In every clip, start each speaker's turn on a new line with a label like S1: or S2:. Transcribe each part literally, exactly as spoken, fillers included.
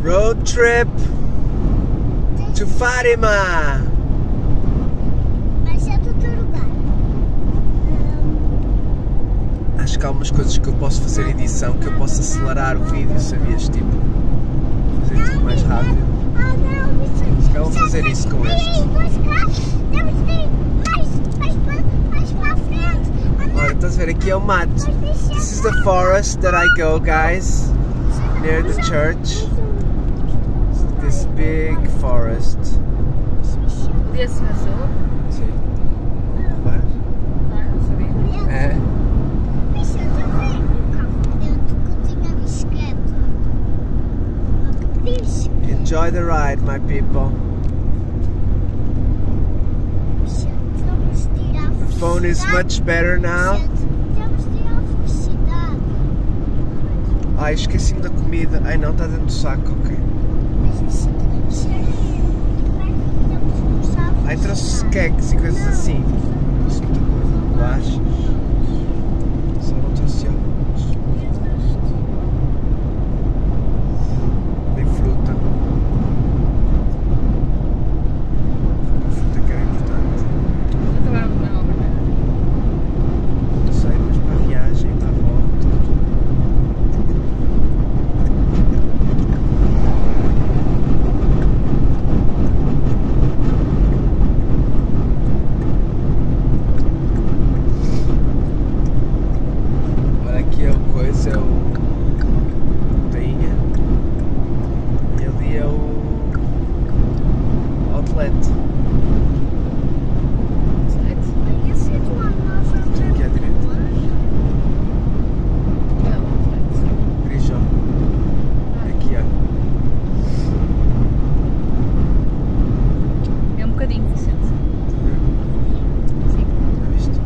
S1: Road trip to Fatima.
S2: Mas é do outro lugar. Um...
S1: Acho que há algumas coisas que eu posso fazer edição, que eu posso acelerar o vídeo, sabias? Tipo, fazer tudo mais rápido.
S2: Ah, não, isso...
S1: Eu vou fazer isso com este.
S2: Temos que ir mais, mais, mais para a frente.
S1: Olha, estás a ver? Aqui é o mato. This is the forest that I go, guys. Near the church. This big forest.
S3: Desse azul?
S1: Sim. Vai?
S3: Ah, não sabia.
S1: É.
S2: Bicho, eu também um carro dentro que eu tinha bicicleta.
S1: Enjoy the ride, my people.
S2: Bicho, temos de ir à velocidade.
S1: The phone is much better now.
S2: Temos de ir à velocidade.
S1: Ai, esqueci-me da comida. Ai não, está dentro do saco, ok.
S2: Mas bicho,
S1: Ai, trouxe cakes e coisas assim. Trouxe muita coisa. Bolachas. Só não trouxe óculos. Nem fruta. A fruta que era importante.
S3: Acabaram de comer uma banana.
S1: Não sei, mas para a viagem, para a volta. Olha aqui é o coisa, é o Tainha. E ali é o outlet. Aqui à direita. Grijó. Aqui ó.
S3: É um bocadinho, Vicente. Sim.
S1: Já viste?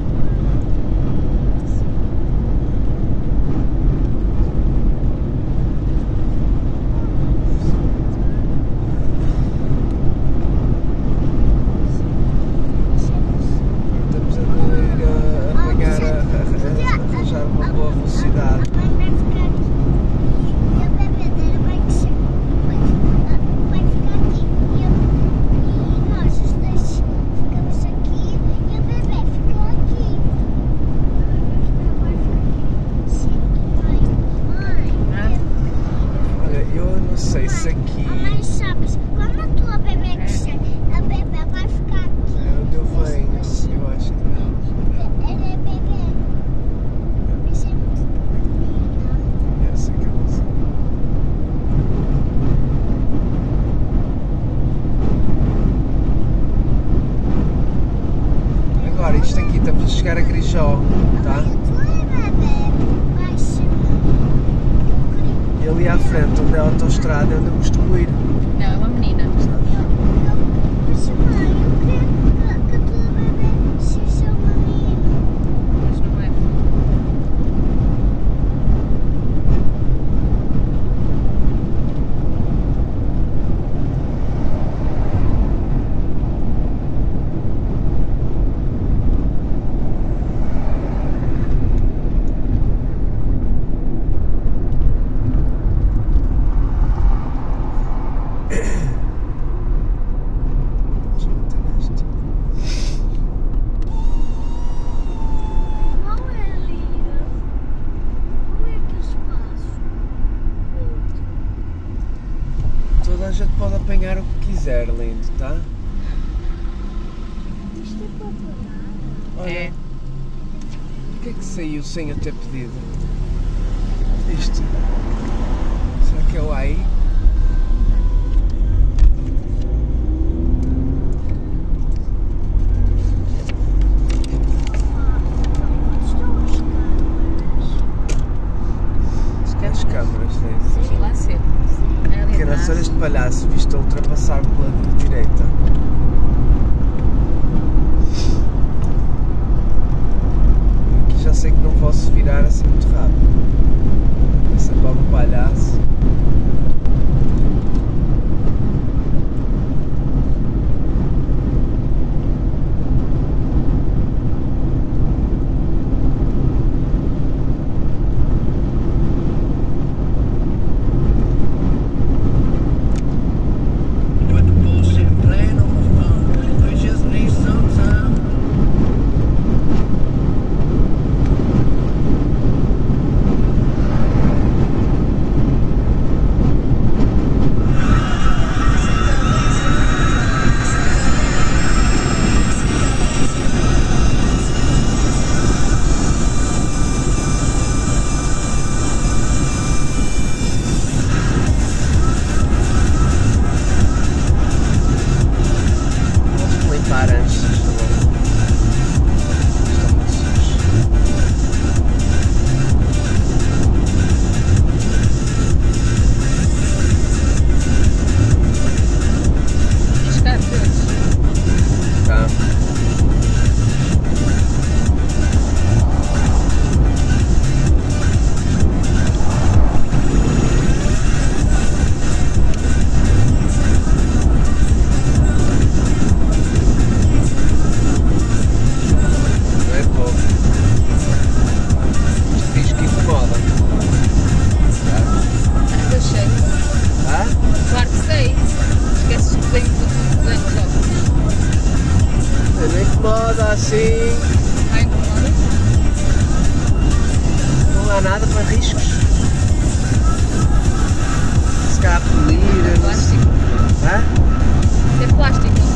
S1: Estamos a ir a apanhar, a, a, a arranjar uma boa velocidade.
S2: A mãe vai ficar aqui. E a bebê dela vai descer. Depois vai ficar aqui. E, eu, e nós os dois ficamos aqui. E a bebê fica aqui. Vai ficar aqui. Sim, mãe. Mãe.
S1: Olha, eu não sei se aqui
S2: A mãe sabes, quando a tua bebê descer, a bebê vai ficar aqui.
S1: é onde eu venho, eu acho que não.
S2: Ela é bebê. Isso é muito pequena.
S1: Eu sei que eu não sei. Agora, isto aqui, estamos a chegar a Grijó, tá? E ali à frente, onde é a autostrada, é onde eu costumo ir.
S3: Não, é uma menina. Mas não é.
S1: Deixa eu meter neste. Toda a gente pode apanhar o que quiser, lindo, tá? Olha,
S3: É.
S1: o que é que saiu sem eu ter pedido? Isto? Será que é o A I? As câmaras, né?
S3: Sim, lá cedo. É ali
S1: Que
S3: atrás.
S1: nas horas de palhaço, visto a ultrapassar pela direita. Aqui já sei que não posso virar assim muito rápido. Essa pobre palhaço. nada para riscos. Se calhar poluir,
S3: É
S1: não sei.
S3: plástico.
S1: Hã?
S3: É plástico.